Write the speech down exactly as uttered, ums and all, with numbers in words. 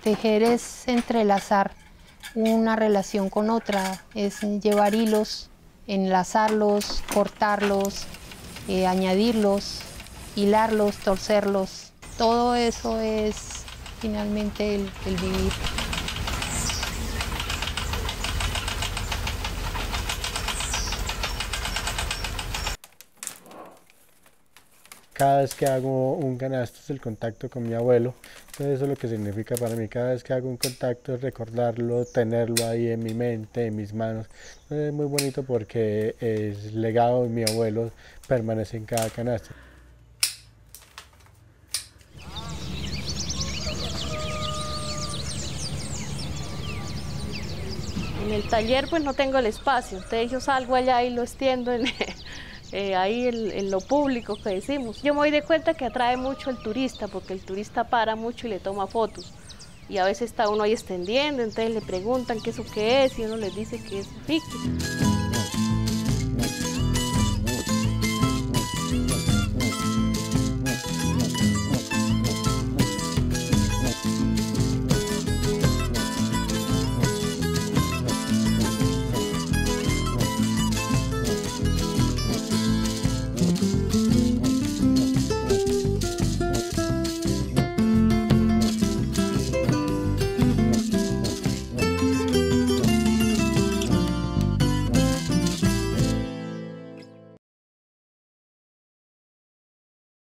Tejer es entrelazar una relación con otra, es llevar hilos, enlazarlos, cortarlos, eh, añadirlos, hilarlos, torcerlos. Todo eso es finalmente el, el vivir. Cada vez que hago un canasto es el contacto con mi abuelo, entonces eso es lo que significa para mí. Cada vez que hago un contacto es recordarlo, tenerlo ahí en mi mente, en mis manos. Entonces es muy bonito porque el legado de mi abuelo permanece en cada canasto. En el taller pues no tengo el espacio, entonces yo salgo allá y lo extiendo en, eh, ahí en, en lo público que decimos. Yo me doy de cuenta que atrae mucho el turista, porque el turista para mucho y le toma fotos. Y a veces está uno ahí extendiendo, entonces le preguntan qué es o qué es y uno les dice que es ficti.